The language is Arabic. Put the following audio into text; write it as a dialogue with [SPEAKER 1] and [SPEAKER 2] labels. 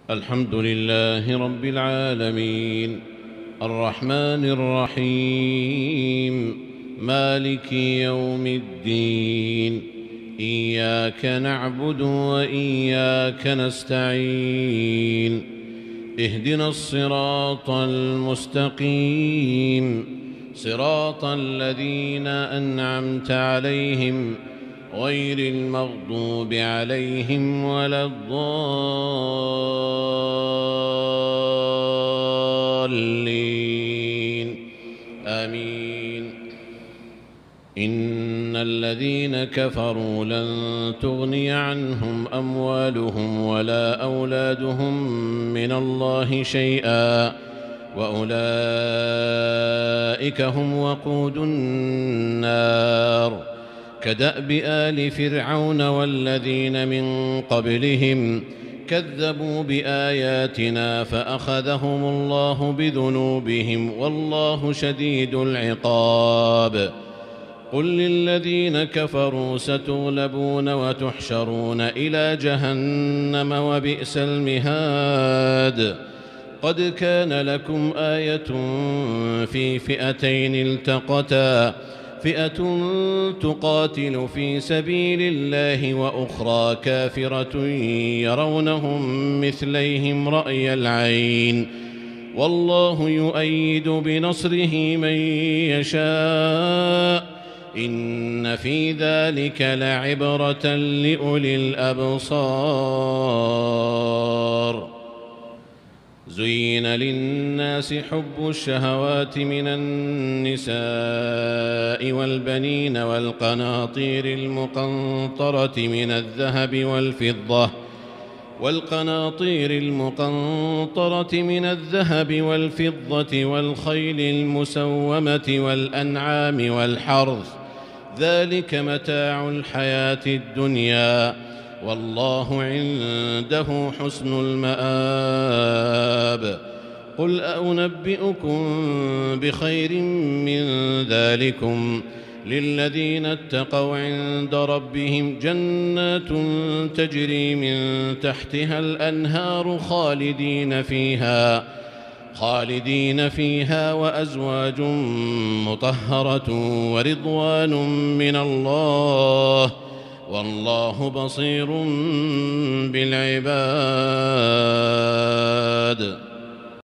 [SPEAKER 1] الحمد لله رب العالمين الرحمن الرحيم مالك يوم الدين إياك نعبد وإياك نستعين اهدنا الصراط المستقيم صراط الذين أنعمت عليهم غير المغضوب عليهم ولا الضالين آمين. إن الذين كفروا لن تغني عنهم أموالهم ولا أولادهم من الله شيئا وأولئك هم وقود النار كدأب آل فرعون والذين من قبلهم كذبوا بآياتنا فأخذهم الله بذنوبهم والله شديد العقاب. قل للذين كفروا ستغلبون وتحشرون إلى جهنم وبئس المهاد. قد كان لكم آية في فئتين التقتا فئة تقاتل في سبيل الله وأخرى كافرة يرونهم مثليهم رأي العين والله يؤيد بنصره من يشاء إن في ذلك لعبرة لأولي الأبصار. زين للناس حب الشهوات من النساء والبنين والقناطير المقنطرة من الذهب والفضة والخيل المسومة والأنعام والحرث ذلك متاع الحياة الدنيا والله عنده حسن المآب. قل أنبئكم بخير من ذلكم للذين اتقوا عند ربهم جنات تجري من تحتها الأنهار خالدين فيها وأزواج مطهرة ورضوان من الله والله بصير بالعباد.